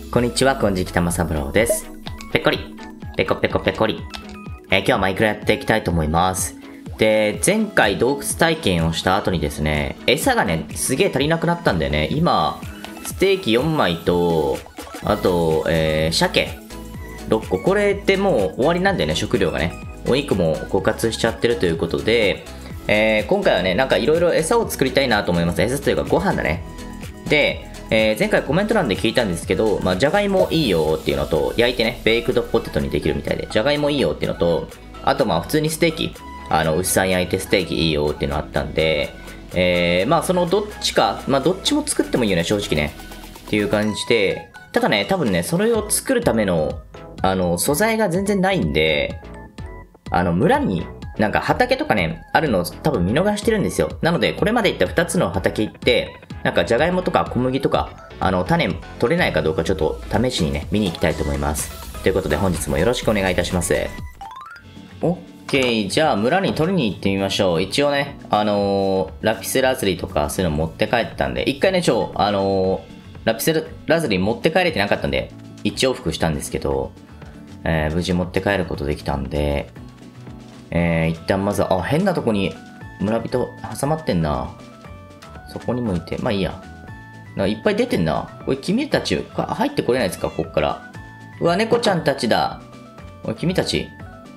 こんにちは、金色玉三郎です。ぺっこり、ぺこぺこぺこり。今日はマイクラやっていきたいと思います。で、前回洞窟体験をした後にですね、餌がね、すげえ足りなくなったんでね、今、ステーキ4枚と、あと、鮭6個。これでもう終わりなんだよね、食料がね。お肉も枯渇しちゃってるということで、今回はね、なんかいろいろ餌を作りたいなと思います。餌というかご飯だね。で、前回コメント欄で聞いたんですけど、まあ、じゃがいもいいよっていうのと、焼いてね、ベイクドポテトにできるみたいで、じゃがいもいいよっていうのと、あとまあ普通にステーキ、牛さん焼いてステーキいいよっていうのあったんで、まあそのどっちか、まあどっちも作ってもいいよね、正直ね。っていう感じで、ただね、多分ね、それを作るための、素材が全然ないんで、村に、なんか畑とかね、あるのを多分見逃してるんですよ。なので、これまで行った2つの畑行って、なんかじゃがいもとか小麦とか、種取れないかどうかちょっと試しにね、見に行きたいと思います。ということで本日もよろしくお願いいたします。OK、じゃあ村に取りに行ってみましょう。一応ね、ラピスラズリとかそういうの持って帰ったんで、一回ね、ラピスラズリ持って帰れてなかったんで、一往復したんですけど、無事持って帰ることできたんで、一旦まずは、変なとこに村人挟まってんな。そこにもいて、まあいいや。いっぱい出てんな。これ君たち、入ってこれないですかこっから。うわ、猫ちゃんたちだ。おい、君たち。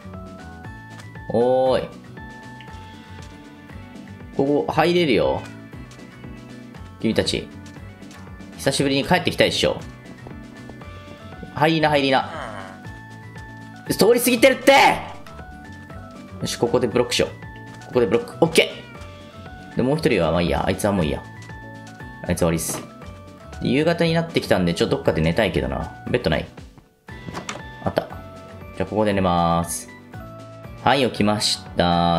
おーい。ここ入れるよ。君たち。久しぶりに帰ってきたでしょ。入りな、入りな。通り過ぎてるってよし、ここでブロックしよう。ここでブロック。オッケーで、もう一人はまあいいや。あいつはもういいや。あいつ終わりっす。夕方になってきたんで、どっかで寝たいけどな。ベッドないあった。じゃあ、ここで寝まーす。はい、起きました。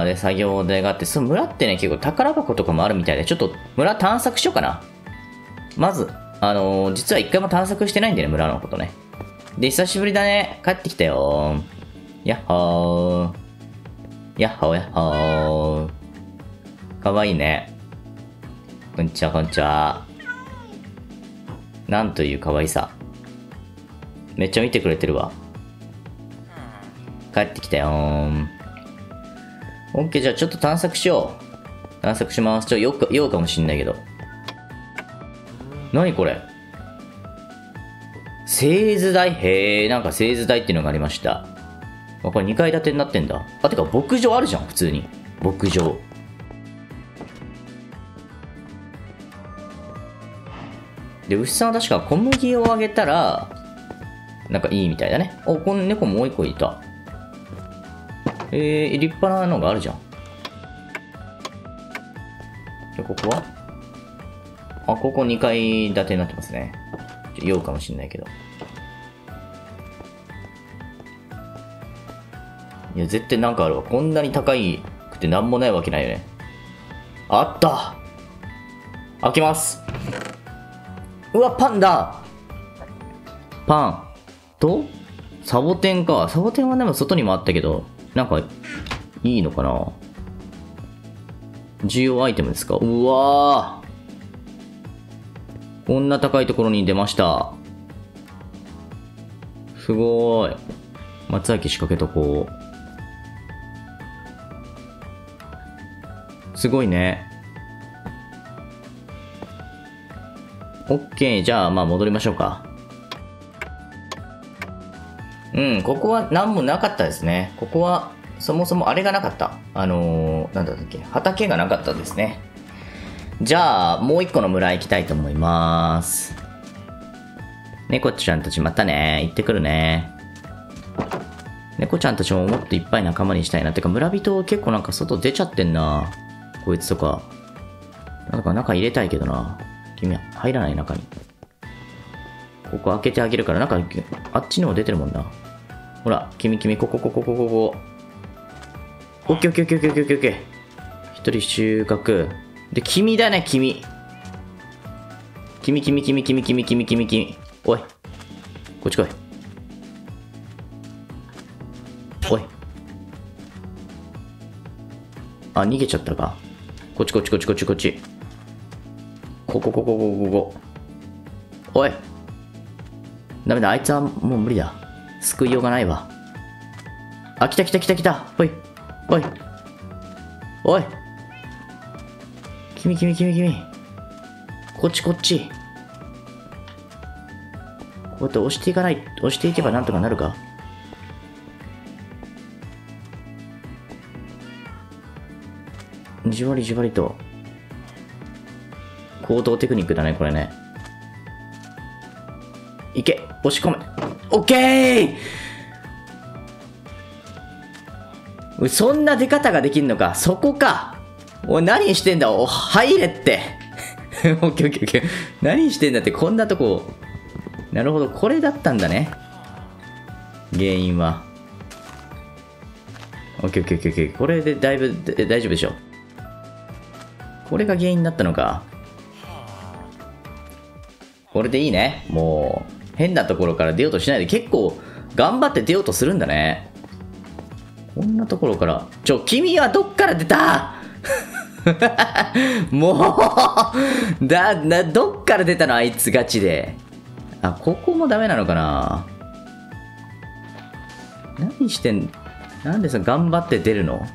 で、作業台があって、その村ってね、結構宝箱とかもあるみたいで、ちょっと村探索しようかな。まず、実は一回も探索してないんだよね、村のことね。で、久しぶりだね。帰ってきたよ。やっほー。やっほーやっほー。かわいいね。こんにちはこんにちは。なんというかわいさ。めっちゃ見てくれてるわ。帰ってきたよー。オッケー、じゃあちょっと探索しよう。探索します。酔うかもしんないけど。なにこれ製図台へー、なんか製図台っていうのがありました。これ2階建てになってんだ。あ、てか牧場あるじゃん、普通に。牧場。で、牛さんは確か小麦をあげたら、なんかいいみたいだね。お、この猫もう一個いた。立派なのがあるじゃん。で、ここはあ、ここ2階建てになってますね。酔うかもしんないけど。いや、絶対なんかあるわ。こんなに高いくてなんもないわけないよね。あった開けますうわ、パンだパンと、サボテンか。サボテンはでも外にもあったけど、なんか、いいのかな重要アイテムですかうわーこんな高いところに出ました。すごーい。松明仕掛けとこう。すごいね。オッケー。じゃあ、まあ戻りましょうか。ここは何もなかったですね。ここは、そもそもあれがなかった。なんだったっけ。畑がなかったですね。じゃあ、もう一個の村行きたいと思います。猫ちゃんたちまたね。行ってくるね。猫ちゃんたちももっといっぱい仲間にしたいな。てか、村人結構なんか外出ちゃってんな。こいつとか。なんか中入れたいけどな。君は入らない中に。ここ開けてあげるから、なんか、あっちにも出てるもんな。ほら、君、ここ。オッケーオッケーオッケーオッケーオッケーオッケー。一人収穫。で、君だね、君。君。おい。こっち来い。おい。あ、逃げちゃったか。こっち。ここ。おい。 ダメだ、あいつはもう無理だ。救いようがないわ。あ、来た来た来た来た。おい。おい。おい。君。こっちこっち。こうやって押していけばなんとかなるか。じわりじわりと。行動テクニックだね、これね。いけ、押し込め。オッケー。そんな出方ができんのか。そこか。おい、何してんだ。入れって。オッケーオッケーオッケー。何してんだって、こんなとこ。なるほど、これだったんだね。原因は。オッケーオッケーオッケーオッケー。これでだいぶ大丈夫でしょ。これが原因だったのか。これでいいね。もう、変なところから出ようとしないで、結構、頑張って出ようとするんだね。こんなところから。君はどっから出たもうどっから出たのあいつガチで。あ、ここもダメなのかな。何してん、なんで頑張って出るの。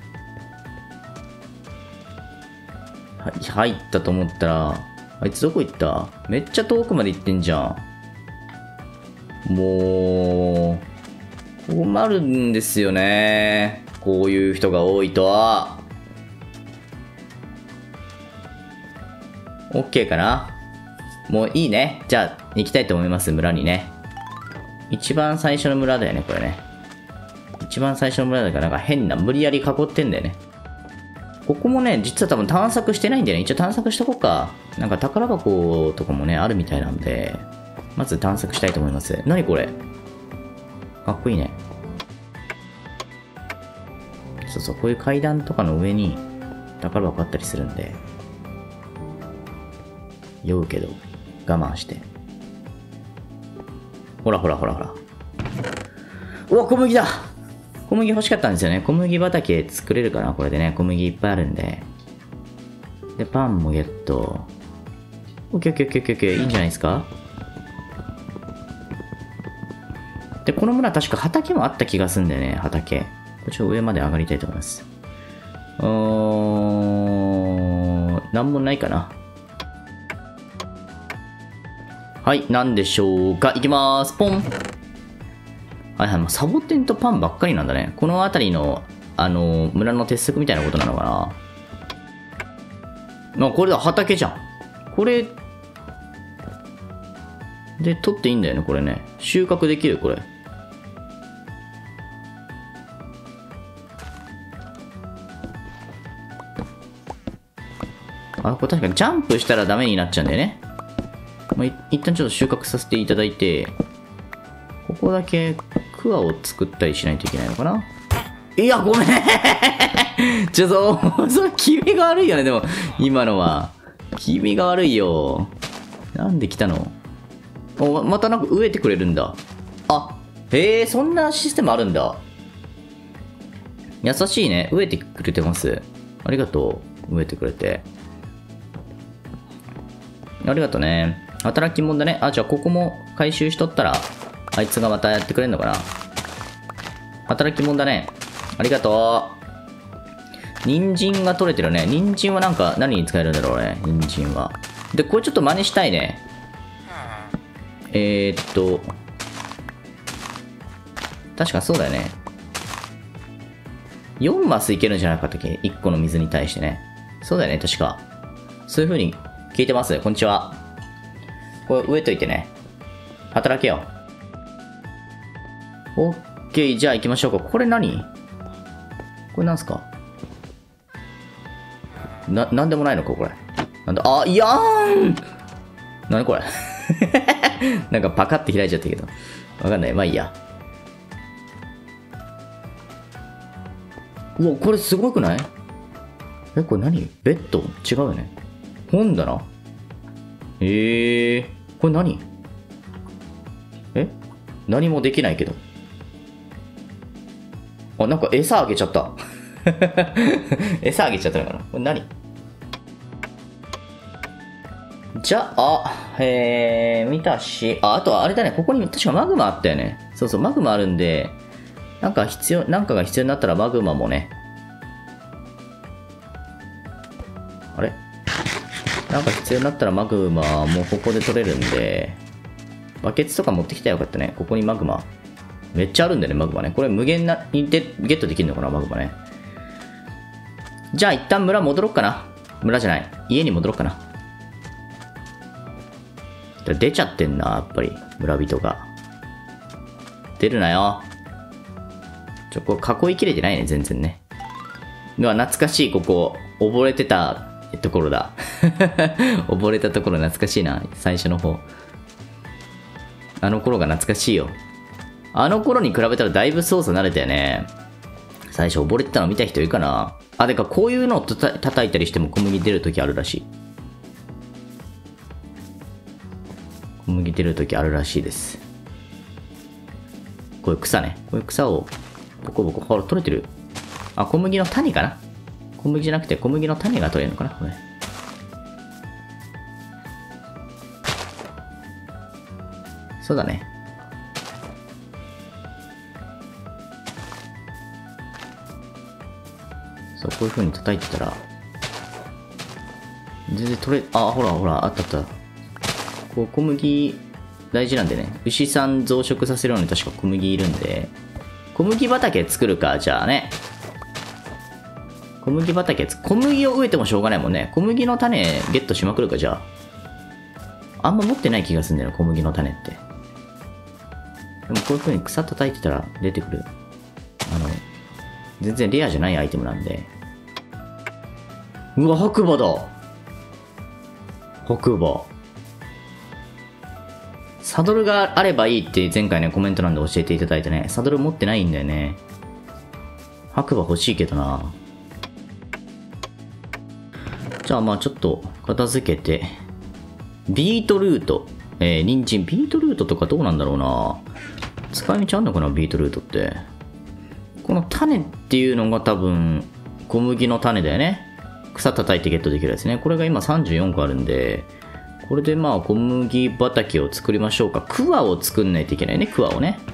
入ったと思ったら、あいつどこ行った？めっちゃ遠くまで行ってんじゃん。もう、困るんですよね。こういう人が多いと。OK かな？もういいね。じゃあ、行きたいと思います、村にね。一番最初の村だよね、これね。一番最初の村だから、なんか変な、無理やり囲ってんだよね。ここもね、実は多分探索してないんだよね。一応探索しとこうか。なんか宝箱とかもね、あるみたいなんで、まず探索したいと思います。何これ？かっこいいね。そうそう、こういう階段とかの上に宝箱あったりするんで、酔うけど、我慢して。ほら。うわ、小麦だ！小麦欲しかったんですよね。小麦畑作れるかなこれでね。小麦いっぱいあるんで。で、パンもゲット。オッケー。いいんじゃないですか？で、この村確か畑もあった気がするんだよね。畑。これちょっと上まで上がりたいと思います。なんもないかな。はい、なんでしょうか。いきまーす。ポン。はい、もうサボテンとパンばっかりなんだね。この辺りの、村の鉄則みたいなことなのかな。これだ、畑じゃん。これ、で、取っていいんだよね、これね。収穫できる、これ。あ、これ確かにジャンプしたらダメになっちゃうんだよね。一旦ちょっと収穫させていただいて、ここだけ桑を作ったりしないといけないのかな。いや、ごめんちょっと、それ気味が悪いよね、でも、今のは。気味が悪いよ。なんで来たの？またなんか植えてくれるんだ。あ、へえ、そんなシステムあるんだ。優しいね。植えてくれてます。ありがとう。植えてくれて。ありがとうね。働き者だね。あ、じゃあここも回収しとったら、あいつがまたやってくれんのかな。働き者だね。ありがとう。人参が取れてるね。人参はなんか何に使えるんだろうね。人参は。で、これちょっと真似したいね。確かそうだよね。4マスいけるんじゃなかったっけ？ 1 個の水に対してね。そうだよね、確か。そういう風に聞いてます。こんにちは。これ植えといてね。働けよ。オッケー、じゃあ行きましょうか。これ何？これなんすか？なんでもないのか、これ。なんだ、あ、いやーん！なにこれなんかパカって開いちゃったけど。わかんない。まあいいや。うわ、これすごくない？これ何？ベッド？違うよね。本棚？これ何？何もできないけど。あ、なんか餌あげちゃった。餌あげちゃったのかな。これ何？ じゃあ、見たし、あとはあれだね、ここに確かマグマあったよね。そうそう、マグマあるんで、なんかが必要になったらマグマもね。あれなんか必要になったらマグマもここで取れるんで、バケツとか持ってきたらよかったね。ここにマグマ。めっちゃあるんだよね、マグマね。これ無限にゲットできるのかな、マグマね。じゃあ一旦村戻ろっかな。村じゃない。家に戻ろっかな。出ちゃってんな、やっぱり。村人が。出るなよ。これ囲いきれてないね、全然ね。懐かしい、ここ。溺れてたところだ。溺れたところ懐かしいな、最初の方。あの頃が懐かしいよ。あの頃に比べたらだいぶ操作慣れたよね。最初溺れてたの見た人いるかな。あ、でかこういうのを叩いたりしても小麦出るときあるらしい。小麦出るときあるらしいです。こういう草ね。こういう草をボコボコ、ほら取れてる。あ、小麦の種かな。小麦じゃなくて小麦の種が取れるのかなこれ。そうだね。そう、こういう風に叩いてたら、全然取れ、あ、ほらほら、あったあった。こう、小麦、大事なんでね。牛さん増殖させるのに確か小麦いるんで、小麦畑作るか、じゃあね。小麦畑、小麦を植えてもしょうがないもんね。小麦の種ゲットしまくるか、じゃあ。あんま持ってない気がするんだよな、小麦の種って。でもこういう風に草叩いてたら出てくる。全然レアじゃないアイテムなんで。うわ、白馬だ。白馬。サドルがあればいいって前回ね、コメント欄で教えていただいてね、サドル持ってないんだよね。白馬欲しいけどな。じゃあまあちょっと片付けて。ビートルート。人参。ビートルートとかどうなんだろうな。使い道あんのかな、ビートルートって。この種っていうのが多分、小麦の種だよね。草叩いてゲットできるやつね。これが今34個あるんで、これでまあ小麦畑を作りましょうか。クワを作んないといけないね、クワをね。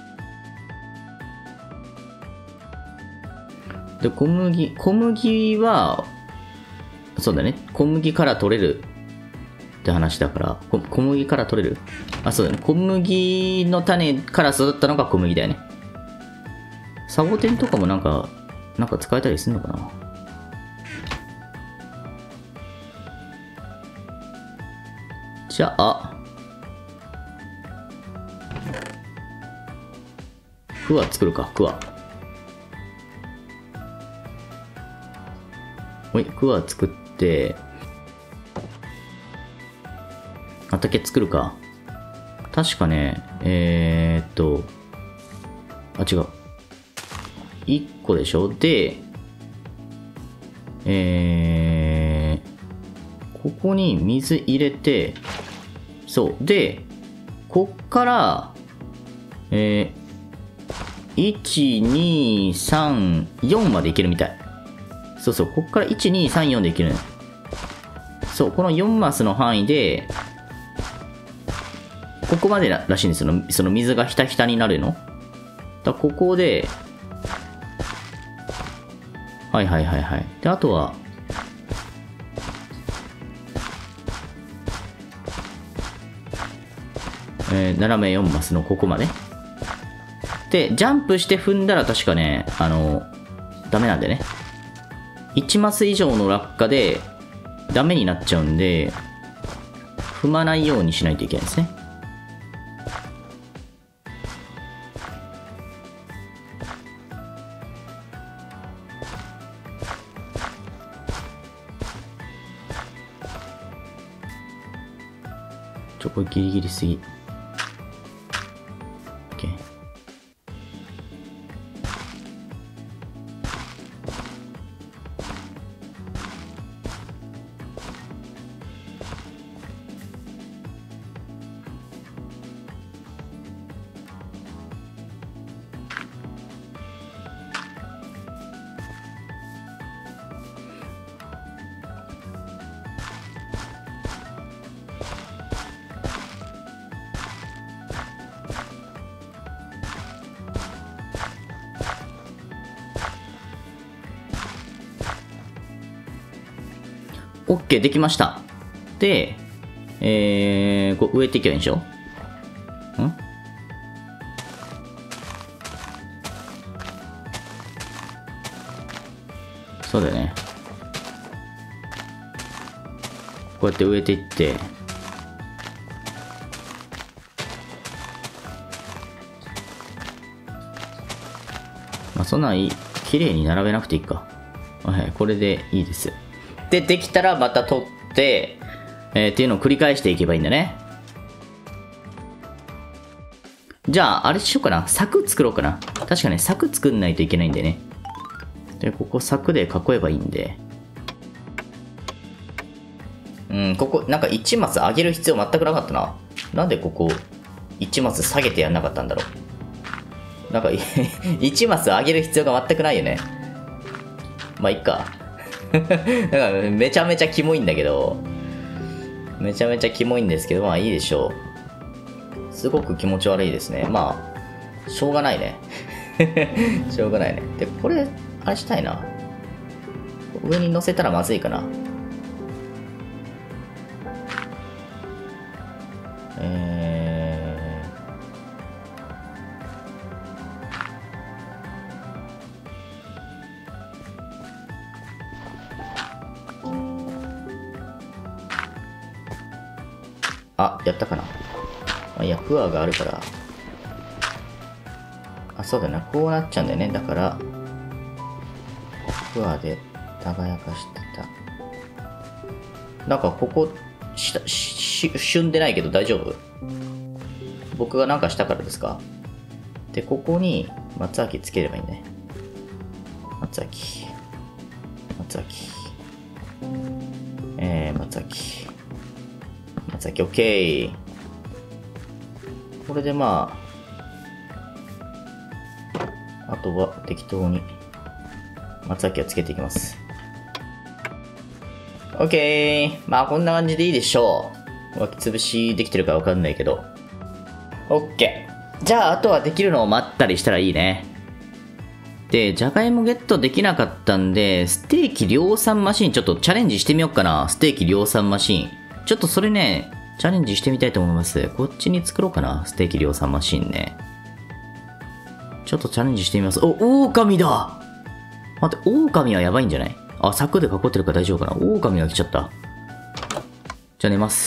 で、小麦は、そうだね、小麦から取れるって話だから、小麦から取れる？あ、そうだね、小麦の種から育ったのが小麦だよね。サボテンとかもなんか使えたりするのかな。じゃあ、クワ作るか、クワ。ほい、クワ作って、畑作るか。確かね、あ、違う。1個でしょ。で、ここに水入れて、そう。で、こっから、1、2、3、4までいけるみたい。そうそう。こっから1、2、3、4でいける。そう。この4マスの範囲で、ここまでらしいんですよ。その水がひたひたになるの。だここで、はいはいはいはい。で、あとは、斜め4マスのここまで。で、ジャンプして踏んだら確かね、ダメなんでね。1マス以上の落下で、ダメになっちゃうんで、踏まないようにしないといけないですね。これギリギリすぎ。OK。 OK できました。で、こう植えていけばいいんでしょ？そうだよね。こうやって植えていって、まあそんなん綺麗に並べなくていいか。はい、これでいいです。で、できたらまた取って、っていうのを繰り返していけばいいんだね。じゃあ、あれしようかな。柵作ろうかな。確かね、柵作んないといけないんでね。で、ここ柵で囲えばいいんで。ここ、なんか1マス上げる必要全くなかったな。なんでここ、1マス下げてやんなかったんだろう。なんか、1マス上げる必要が全くないよね。まあ、いっか。だからめちゃめちゃキモいんだけど、めちゃめちゃキモいんですけど、まあいいでしょう。すごく気持ち悪いですね。まあ、しょうがないね。しょうがないね。で、これ、あれしたいな。上に乗せたらまずいかな。あ、やったかな。いや、フアがあるから。あ、そうだな。こうなっちゃうんだよね。だから、フアで輝かしてた。なんかここ、旬んでないけど大丈夫？僕がなんかしたからですか？で、ここに松明つければいいね。松明。松明。松明。松明 OK。これでまあ、あとは適当に松明をつけていきます。OK。まあこんな感じでいいでしょう。巻きつぶしできてるかわかんないけど。OK。じゃああとはできるのを待ったりしたらいいね。で、じゃがいもゲットできなかったんで、ステーキ量産マシンちょっとチャレンジしてみようかな。ステーキ量産マシン。ちょっとそれね、チャレンジしてみたいと思います。こっちに作ろうかな。ステーキ量産マシンね。ちょっとチャレンジしてみます。お、狼だ！待って、狼はやばいんじゃない？あ、柵で囲ってるから大丈夫かな。狼が来ちゃった。じゃあ寝ます。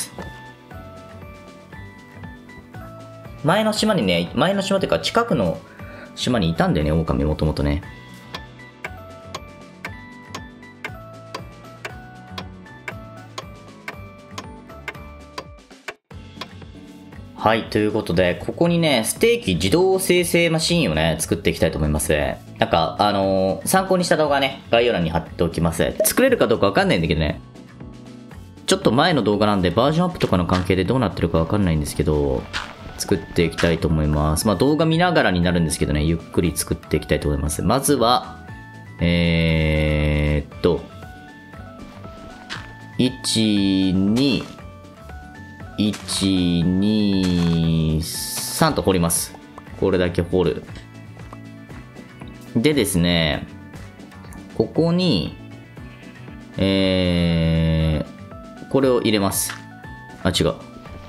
前の島にね、前の島っていうか近くの島にいたんだよね、狼もともとね。はい、ということで、ここにね、ステーキ自動生成マシーンをね、作っていきたいと思います。なんか、参考にした動画ね、概要欄に貼っておきます。作れるかどうかわかんないんだけどね。ちょっと前の動画なんで、バージョンアップとかの関係でどうなってるかわかんないんですけど、作っていきたいと思います。まあ動画見ながらになるんですけどね、ゆっくり作っていきたいと思います。まずは、1、2、1、2、3と掘ります。これだけ掘る。でですね、ここに、これを入れます。あ、違う。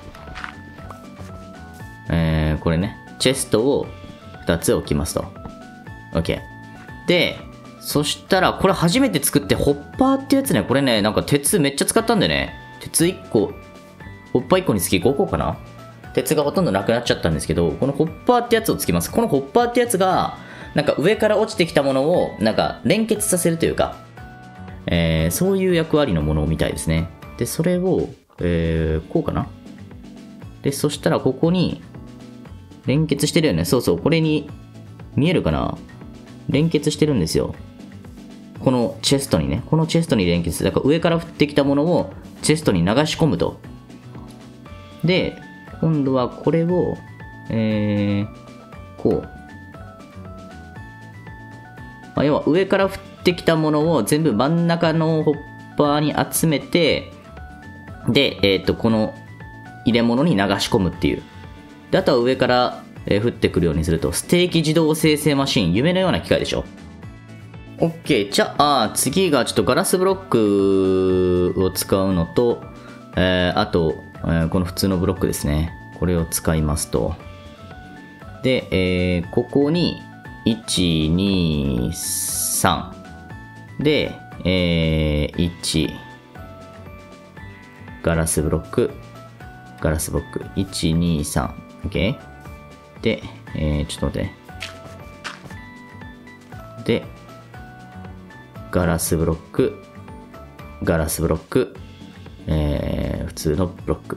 これね、チェストを2つ置きますと。OK。で、そしたら、これ初めて作って、ホッパーってやつね、これね、なんか鉄めっちゃ使ったんでね、鉄1個、ホッパー1個につき5個かな？鉄がほとんどなくなっちゃったんですけど、このホッパーってやつをつけます。このホッパーってやつが、なんか上から落ちてきたものを、なんか連結させるというか、そういう役割のものみたいですね。で、それを、こうかな？で、そしたらここに、連結してるよね。そうそう、これに、見えるかな？連結してるんですよ。このチェストにね、このチェストに連結。だから上から降ってきたものをチェストに流し込むと。で、今度はこれを、こう。まあ、要は上から降ってきたものを全部真ん中のホッパーに集めて、で、この入れ物に流し込むっていう。で、あとは上から降ってくるようにすると、ステーキ自動生成マシン、夢のような機械でしょ。 OK。じゃあ、次がちょっとガラスブロックを使うのと、あと、この普通のブロックですね。これを使いますと。で、ここに、1、2、3。で、1、ガラスブロック、ガラスブロック、1、2、3。OK。で、ちょっと待って。で、ガラスブロック、ガラスブロック、普通のブロック。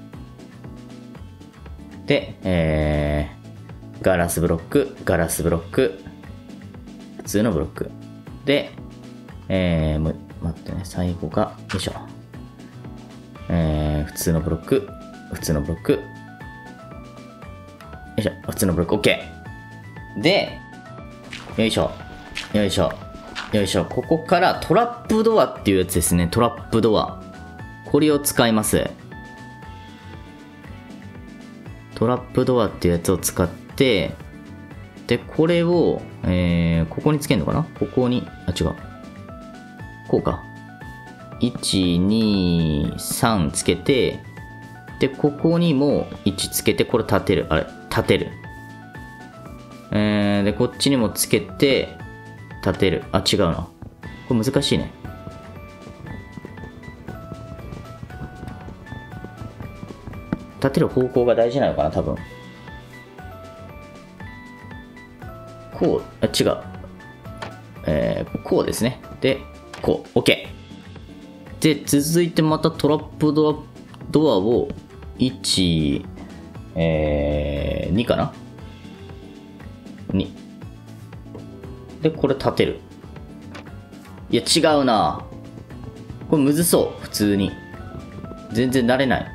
で、ガラスブロック、ガラスブロック、普通のブロック。で、待ってね、最後が、よいしょ。普通のブロック、普通のブロック、よいしょ、普通のブロック、OK。で、よいしょ、よいしょ、よいしょ。ここからトラップドアっていうやつですね。トラップドア。これを使います。トラップドアっていうやつを使って、で、これを、ここにつけるのかな？ここに、あ、違う。こうか。1、2、3つけて、で、ここにも1つけて、これ立てる。あれ、立てる。で、こっちにもつけて、立てる。あ、違うな。これ難しいね。立てる方向が大事なのかな、多分。こう、あ、違う。こうですね。で、こう。OK。で、続いてまたトラップドアを、1、2かな ?2。で、これ立てる。いや、違うな。これむずそう。普通に。全然慣れない。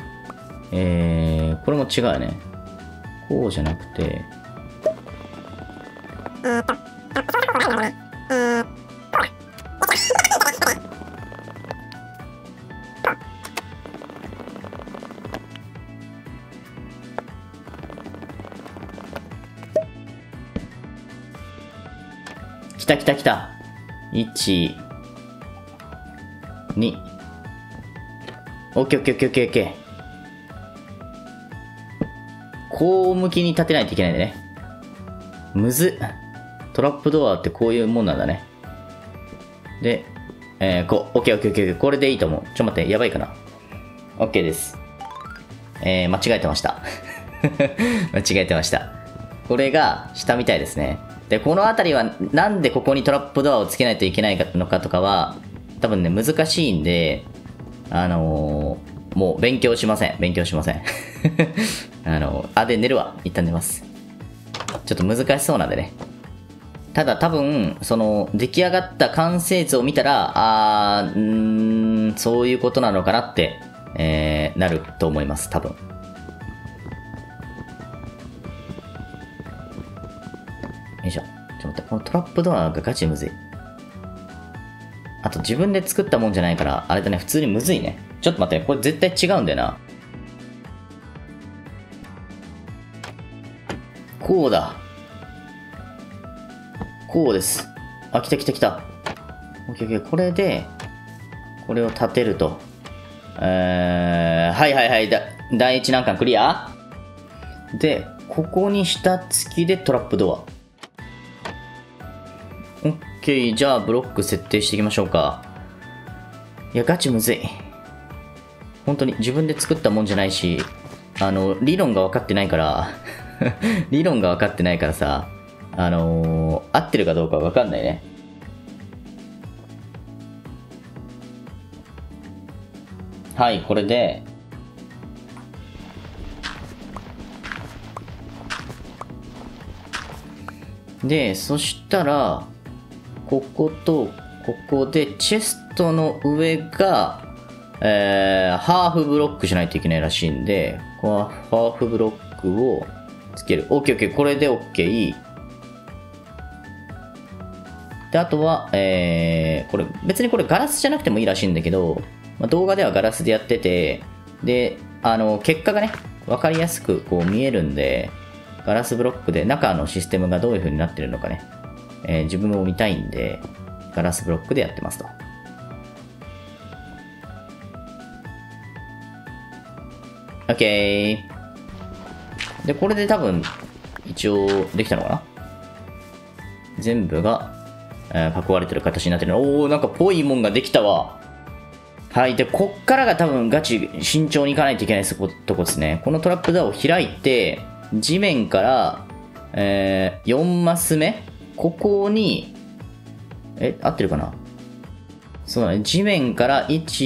これも違うよね。こうじゃなくて。来た来た来た。1、2。オッケーオッケーオッケーオッケーオッケー。こう向きに立てないといけないんだね。むずっ。トラップドアってこういうもんなんだね。で、こう、オッケーオッケーオッケー。これでいいと思う。ちょっと待って、やばいかな。オッケーです。間違えてました。間違えてました。これが下みたいですね。で、この辺りはなんでここにトラップドアをつけないといけないのかとかは、多分ね、難しいんで、もう勉強しません。勉強しません。で、寝るわ。一旦寝ます。ちょっと難しそうなんでね。ただ多分、出来上がった完成図を見たら、そういうことなのかなって、なると思います。多分。よいしょ。ちょっと待って、このトラップドアがガチむずい。あと自分で作ったもんじゃないから、あれだね、普通にむずいね。ちょっと待って、これ絶対違うんだよな。こうだ。こうです。あ、来た来た来た。オッケーオッケー。これで、これを立てると。はいはいはい。第一難関クリアで、ここに下付きでトラップドア。オッケー。じゃあ、ブロック設定していきましょうか。いや、ガチむずい。本当に自分で作ったもんじゃないし、理論が分かってないから、理論が分かってないからさ、合ってるかどうか分かんないね。はい、これで、で、そしたら、こことここでチェストの上が、ハーフブロックしないといけないらしいんで、このハーフブロックをつける。OK、OK。これで OK。で、あとは、これ、別にこれガラスじゃなくてもいいらしいんだけど、動画ではガラスでやってて、で、結果がね、わかりやすくこう見えるんで、ガラスブロックで中のシステムがどういう風になってるのかね、 自分も見たいんで、ガラスブロックでやってますと。OK。で、これで多分、一応できたのかな。全部が、囲われてる形になってるの。おー、なんかぽいもんができたわ。はい。で、こっからが多分ガチ慎重にいかないといけないとこですね。このトラップドアを開いて、地面から、4マス目ここに、合ってるかな。そうだね。地面から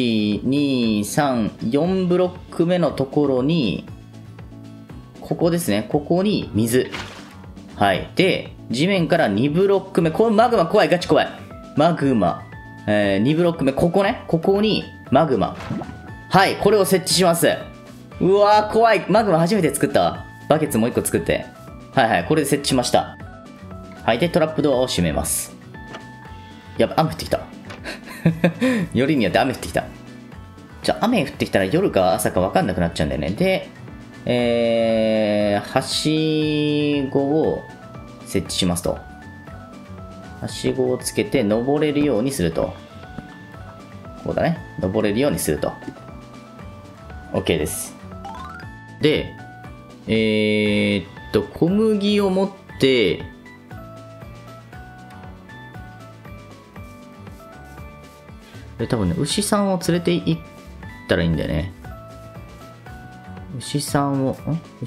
1、2、3、4ブロック目のところに、ここですね。ここに水。はい。で、地面から2ブロック目。このマグマ怖い。ガチ怖い。マグマ。2ブロック目。ここね。ここにマグマ。はい。これを設置します。うわー、怖い。マグマ初めて作ったわ。バケツもう1個作って。はいはい。これで設置しました。はい。で、トラップドアを閉めます。やば、雨降ってきた。よりによって雨降ってきた。じゃあ、雨降ってきたら夜か朝か分かんなくなっちゃうんだよね。で、はしごを設置しますと。はしごをつけて登れるようにすると。こうだね。登れるようにすると。OK です。で、小麦を持って、多分ね、牛さんを連れて行ったらいいんだよね。牛さんを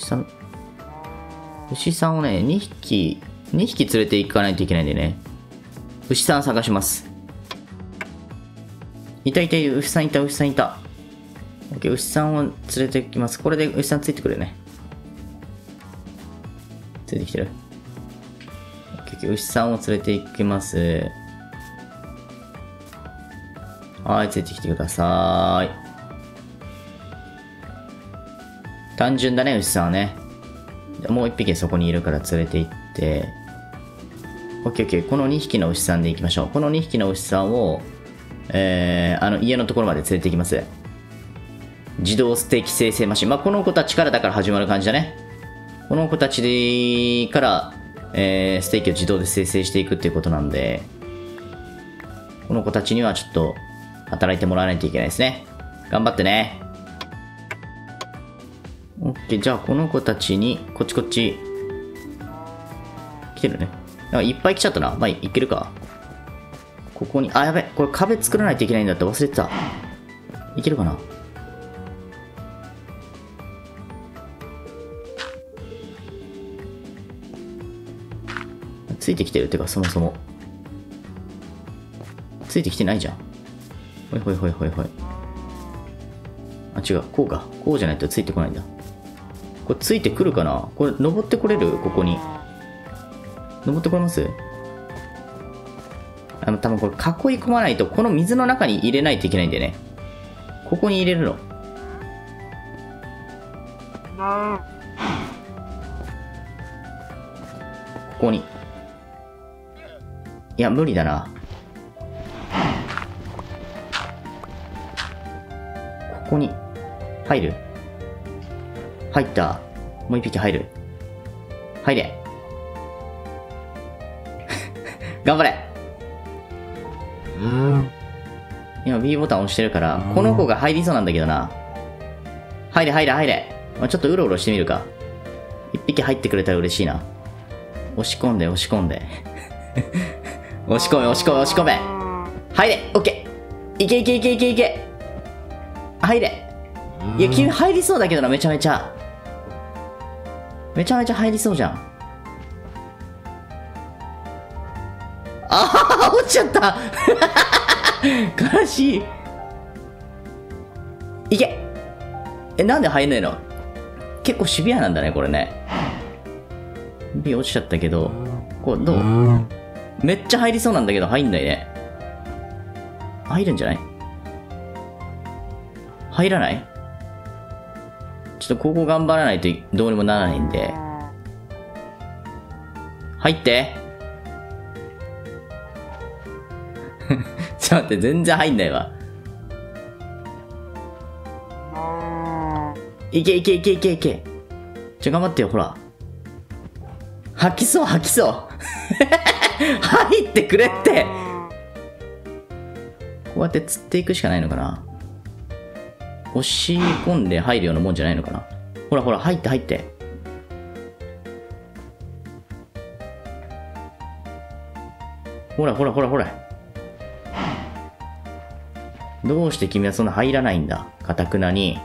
ね、2匹連れて行かないといけないんでね。牛さん探します。いた、牛さんいた。OK、牛さんを連れて行きます。これで牛さんついてくるね。ついてきてる？ OK、牛さんを連れて行きます。はい、ついてきてください。単純だね、牛さんはね。もう1匹そこにいるから連れて行って。OK。この2匹の牛さんで行きましょう。この2匹の牛さんを、家のところまで連れて行きます。自動ステーキ生成マシン。この子たちからだから始まる感じだね。この子たちから、ステーキを自動で生成していくっていうことなんで、この子たちにはちょっと、働いてもらわないといけないですね。頑張ってね。OK、じゃあこの子たちに、こっち。来てるね。いっぱい来ちゃったな。いけるか。ここに、やべ。これ壁作らないといけないんだって忘れてた。いけるかな。ついてきてるってか、そもそも。ついてきてないじゃん。ほい。違う。こうか。こうじゃないとついてこないんだ。これついてくるかな。これ登ってこれる？ここに。登ってこれます？多分これ囲い込まないと、この水の中に入れないといけないんだよね。ここに入れるの。ここに。いや、無理だな。ここに入る？入った。もう一匹入る。入れ。頑張れ。今 B ボタン押してるから、この子が入りそうなんだけどな。入れ。ちょっとうろうろしてみるか。一匹入ってくれたら嬉しいな。押し込んで。押し込め。入れ。オッケー。いけ。入れ。いや、君入りそうだけどな、めちゃめちゃ入りそうじゃん。落ちちゃった。悲しい。いけ。なんで入んないの？結構シビアなんだね、これね。B 落ちちゃったけど、こう、どう？めっちゃ入りそうなんだけど、入んないね。入るんじゃない？入らない？ちょっとここ頑張らないとどうにもならないんで。入って。ちょっと待って、全然入んないわ。いけ。頑張ってよ、ほら。 吐きそう吐きそう入ってくれって。こうやって釣っていくしかないのかな。押し込んで入るようなもんじゃないのかな。ほらほら、入って入って。ほらほらほらほら。どうして君はそんな入らないんだ。かたくなに。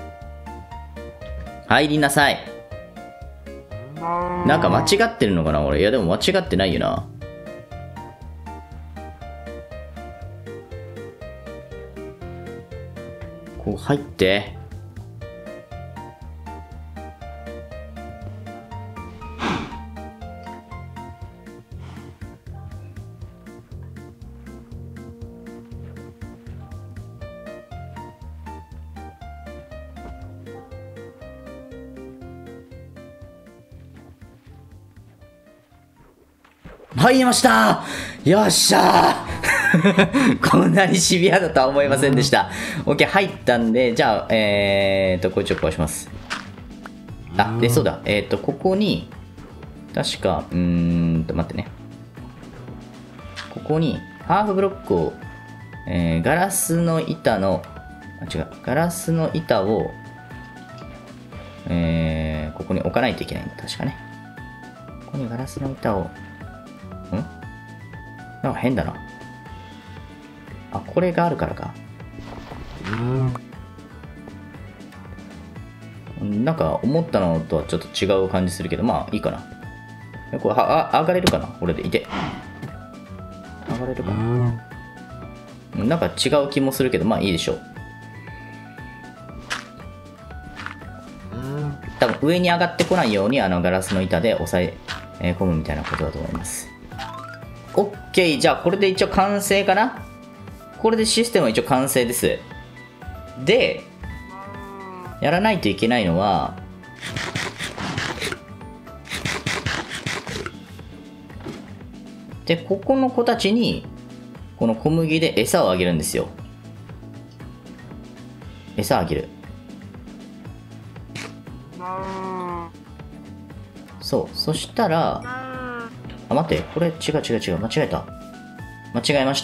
入りなさい。なんか間違ってるのかな俺。いやでも間違ってないよな。こう入って。入りました。よっしゃーこんなにシビアだとは思いませんでした。OK、入ったんで、じゃあ、これちょっと壊します。あ、で、そうだ。ここに、確か、待ってね。ここに、ハーフブロックを、ガラスの板の、違う、ガラスの板を、ここに置かないといけないんだ、確かね。ここにガラスの板を、なんか変だな。あ、これがあるからか。なんか思ったのとはちょっと違う感じするけど、まあいいかな。これ上がれるかなこれで。いて。上がれるかな。なんか違う気もするけど、まあいいでしょう。多分上に上がってこないようにガラスの板で押さえ込むみたいなことだと思います。OK、じゃあこれで一応完成かな。これでシステムは一応完成です。で、やらないといけないのは、で、ここの子たちに、この小麦で餌をあげるんですよ。餌あげる。そう、そしたら、あ、待って、これ違う、間違えた。間違えました。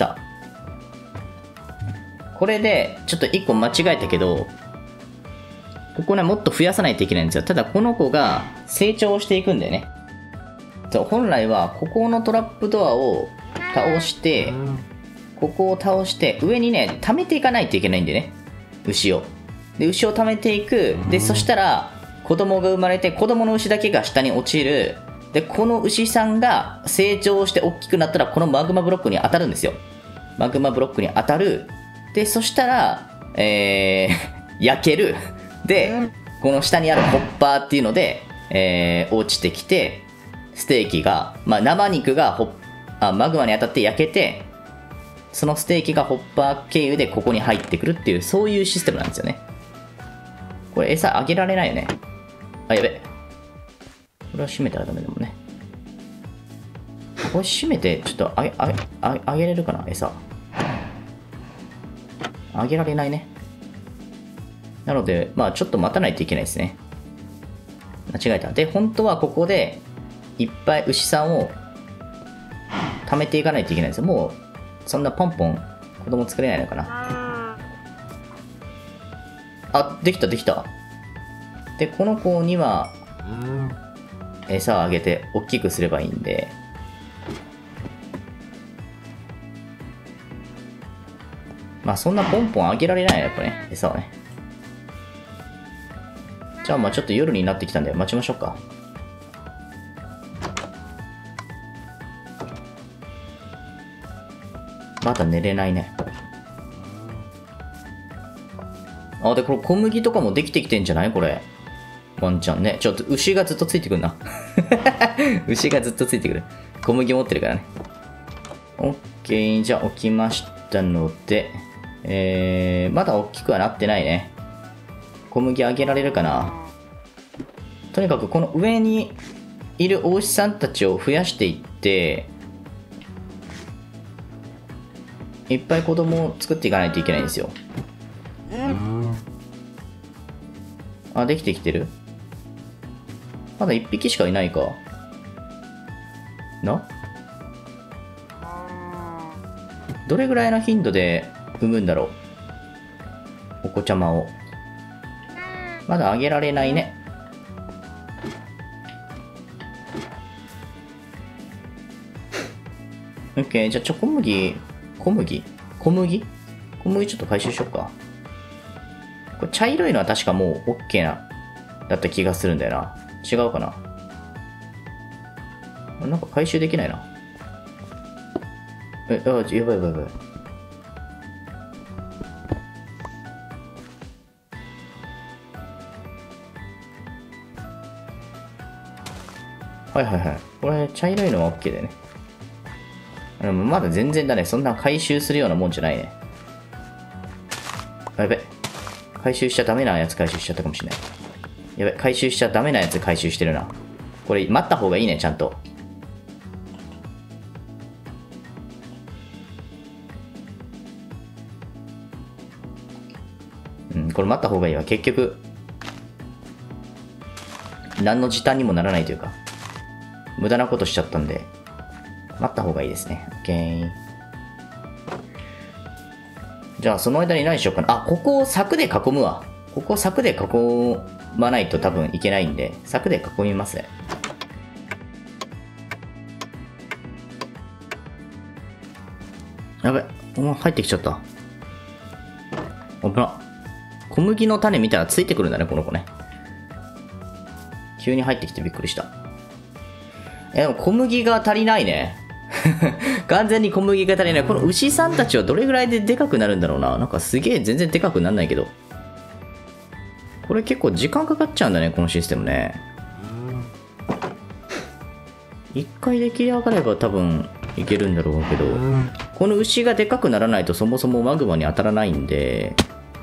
これで、ちょっと1個間違えたけど、ここね、もっと増やさないといけないんですよ。ただ、この子が成長していくんだよね。本来は、ここのトラップドアを倒して、ここを倒して、上にね、溜めていかないといけないんでね。牛を。で、牛を溜めていく。で、そしたら、子供が生まれて、子供の牛だけが下に落ちる。で、この牛さんが成長して大きくなったら、このマグマブロックに当たるんですよ。マグマブロックに当たる。で、そしたら、焼ける。で、この下にあるホッパーっていうので、落ちてきて、ステーキが、まあ、生肉がマグマに当たって焼けて、そのステーキがホッパー経由でここに入ってくるっていう、そういうシステムなんですよね。これ餌あげられないよね。あ、やべ。これは閉めたらダメだもんね。これ閉めて、ちょっとあげれるかな餌。あげられないね。なので、まあちょっと待たないといけないですね。間違えた。で、本当はここで、いっぱい牛さんを貯めていかないといけないんですよ。もう、そんなポンポン子供作れないのかな。あ、できた。で、この子には、餌をあげて大きくすればいいんで、まあそんなポンポンあげられないよ、やっぱね、餌はね。じゃあまあちょっと夜になってきたんで待ちましょうか。まだ寝れないね。あ、で、これ小麦とかもできてきてんじゃないこれ。ワンちゃんね。ちょっと牛がずっとついてくるな。牛がずっとついてくる。小麦持ってるからね。オッケー。じゃあ起きましたので、まだ大きくはなってないね。小麦あげられるかな。とにかくこの上にいるお牛さんたちを増やしていって、いっぱい子供を作っていかないといけないんですよ。あ、できてきてる？まだ1匹しかいないか。 な。どれぐらいの頻度で産むんだろう、お子ちゃまを。まだあげられないね。オッケー、じゃあ小麦ちょっと回収しよっか。これ茶色いのは確かもう OK なだった気がするんだよな。違うかな。なんか回収できないな。やばい。はい。これ茶色いのは OK だよね。でもまだ全然だね。そんな回収するようなもんじゃないね。やべ。回収しちゃダメなやつ回収しちゃったかもしれない。やべ。回収しちゃダメなやつ回収してるな。これ待った方がいいね、ちゃんと。これ待った方がいいわ。結局、何の時短にもならないというか、無駄なことしちゃったんで、待った方がいいですね。OK。じゃあ、その間に何しようかな。あ、ここを柵で囲むわ。ここを柵で囲まないと多分いけないんで、柵で囲みますね。やべ、入ってきちゃった。危な。小麦の種見たらついてくるんだね、この子ね。急に入ってきてびっくりした。でも小麦が足りないね。完全に小麦が足りない。この牛さんたちはどれぐらいででかくなるんだろうな。なんかすげえ全然でかくなんないけど。これ結構時間かかっちゃうんだね、このシステムね。一回出来上がれば多分いけるんだろうけど、この牛がでかくならないとそもそもマグマに当たらないんで、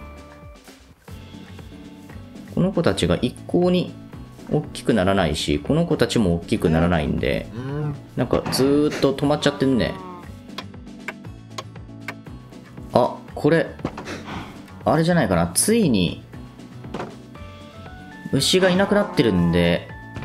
この子たちが一向に大きくならないし、この子たちも大きくならないんで、なんかずーっと止まっちゃってんね。あ、これあれじゃないかな。ついに牛がいなくなってるんで、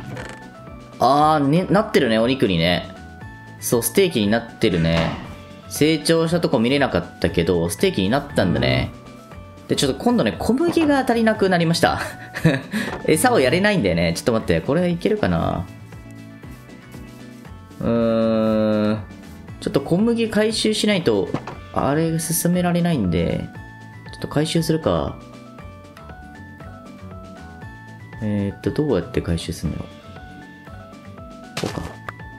なってるね、お肉にね。そう、ステーキになってるね。成長したとこ見れなかったけど、ステーキになったんだね。で、ちょっと今度ね、小麦が足りなくなりました。餌をやれないんだよね。ちょっと待って、これいけるかな。ちょっと小麦回収しないと、あれ進められないんで、ちょっと回収するか。どうやって回収するの？こうか。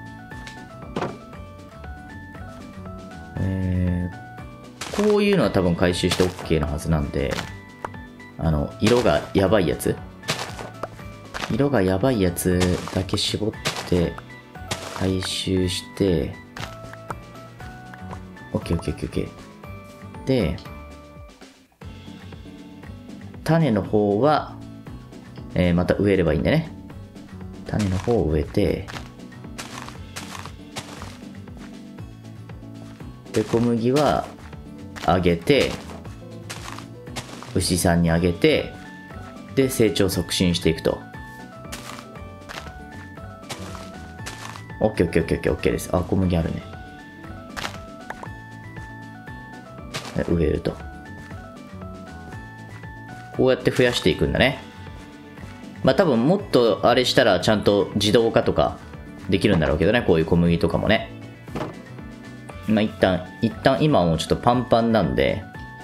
こういうのは多分回収して OK なはずなんで、色がやばいやつだけ絞って回収して、OK。で、種の方は、また植えればいいんだね。種の方を植えて、で、小麦はあげて、牛さんにあげて、で、成長促進していくと。OK です。あ、小麦あるね。植えると。こうやって増やしていくんだね。まあ多分もっとあれしたらちゃんと自動化とかできるんだろうけどね。こういう小麦とかもね。まあ一旦今はもうちょっとパンパンなんで、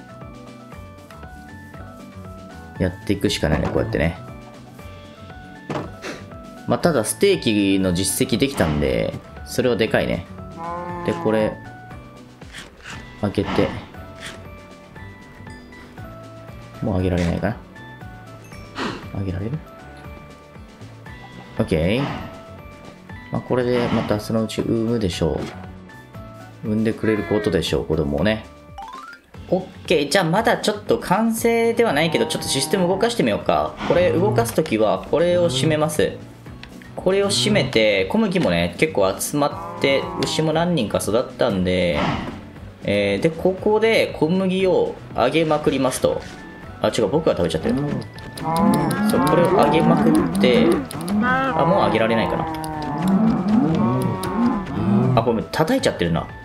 やっていくしかないね、こうやってね。まあただステーキの実績できたんで、それはでかいね。で、これ、開けて、もう上げられないかな。上げられる？ OK。まあこれでまたそのうち産むでしょう。産んでくれることでしょう、子供をね。OK。じゃあまだちょっと完成ではないけど、ちょっとシステム動かしてみようか。これ動かすときは、これを閉めます。これを閉めて、小麦もね、結構集まって、牛も何人か育ったんで、で、ここで小麦をあげまくりますと。あ、違う、僕が食べちゃってる。そう、これをあげまくって、あ、もうあげられないかな。 あ、これ叩いちゃってるな。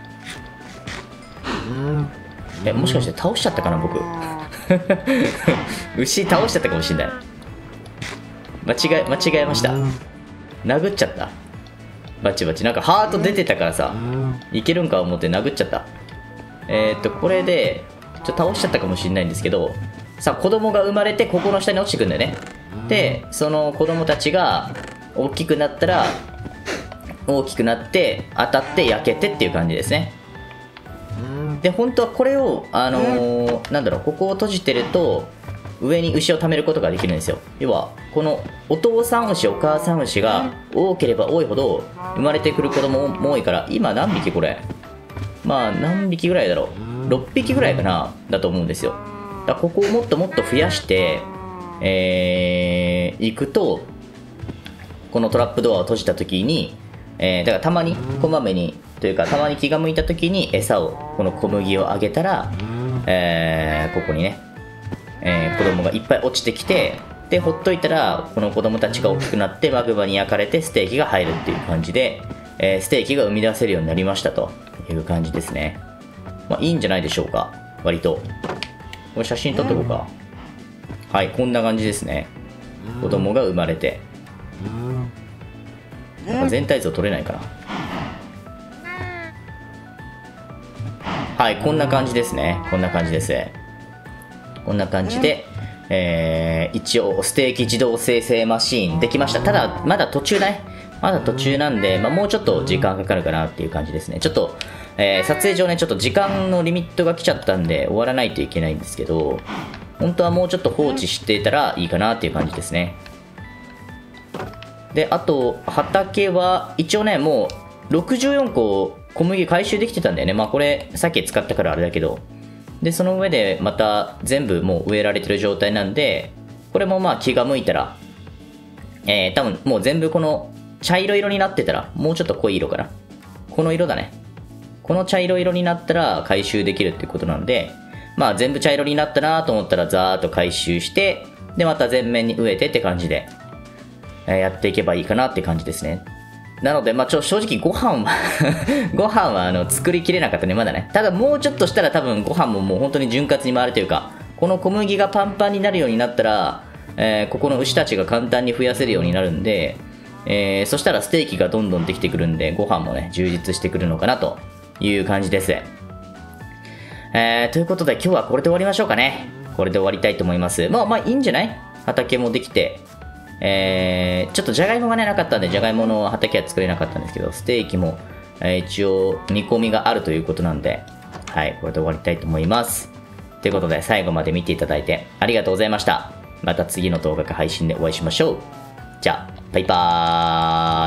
もしかして倒しちゃったかな、僕。牛倒しちゃったかもしれない。間違えました。殴っちゃった。バチバチ。なんかハート出てたからさ、いけるんか思って殴っちゃった。これで、倒しちゃったかもしれないんですけど、さあ、子供が生まれて、ここの下に落ちてくんだよね。で、その子供たちが大きくなったら、大きくなって、当たって焼けてっていう感じですね。で、本当はこれを、なんだろう、ここを閉じてると、上に牛を貯めることができるんですよ。要は、このお父さん牛、お母さん牛が多ければ多いほど、生まれてくる子供も多いから、今何匹これ？まあ、何匹ぐらいだろう。6匹ぐらいかな、だと思うんですよ。だからここをもっともっと増やして、いくと、このトラップドアを閉じた時に、だからたまに、こまめに、というか、たまに気が向いた時に餌を、この小麦をあげたら、ここにね、子供がいっぱい落ちてきて、で、ほっといたら、この子供たちが大きくなって、マグマに焼かれて、ステーキが入るっていう感じで、ステーキが生み出せるようになりましたという感じですね。まあ、いいんじゃないでしょうか、割と。これ写真撮っておこうか。はい、こんな感じですね。子供が生まれて。全体像撮れないかな。はい、こんな感じですね。こんな感じです。こんな感じで、一応、ステーキ自動生成マシーンできました。ただ、まだ途中だね。まだ途中なんで、まあ、もうちょっと時間かかるかなっていう感じですね。ちょっと、撮影上ね、ちょっと時間のリミットが来ちゃったんで、終わらないといけないんですけど、本当はもうちょっと放置してたらいいかなっていう感じですね。で、あと、畑は、一応ね、もう、64個小麦回収できてたんだよね。まあ、これ、さっき使ったからあれだけど。で、その上で、また、全部もう植えられてる状態なんで、これもまあ、気が向いたら、多分、もう全部この、茶色色になってたら、もうちょっと濃い色かな。この色だね。この茶色色になったら回収できるっていうことなんで、まあ全部茶色になったなと思ったらザーッと回収して、でまた全面に植えてって感じで、やっていけばいいかなって感じですね。なので、まあ正直ご飯はご飯は作りきれなかったね、まだね。ただもうちょっとしたら多分ご飯ももう本当に潤滑に回るというか、この小麦がパンパンになるようになったら、ここの牛たちが簡単に増やせるようになるんで、そしたらステーキがどんどんできてくるんで、ご飯もね、充実してくるのかなという感じです。ということで今日はこれで終わりましょうかね。これで終わりたいと思います。まあいいんじゃない？畑もできて。ちょっとじゃがいもがね、なかったんで、じゃがいもの畑は作れなかったんですけど、ステーキも、一応煮込みがあるということなんで、はい、これで終わりたいと思います。ということで最後まで見ていただいてありがとうございました。また次の動画か配信でお会いしましょう。じゃあ、バイバーイ。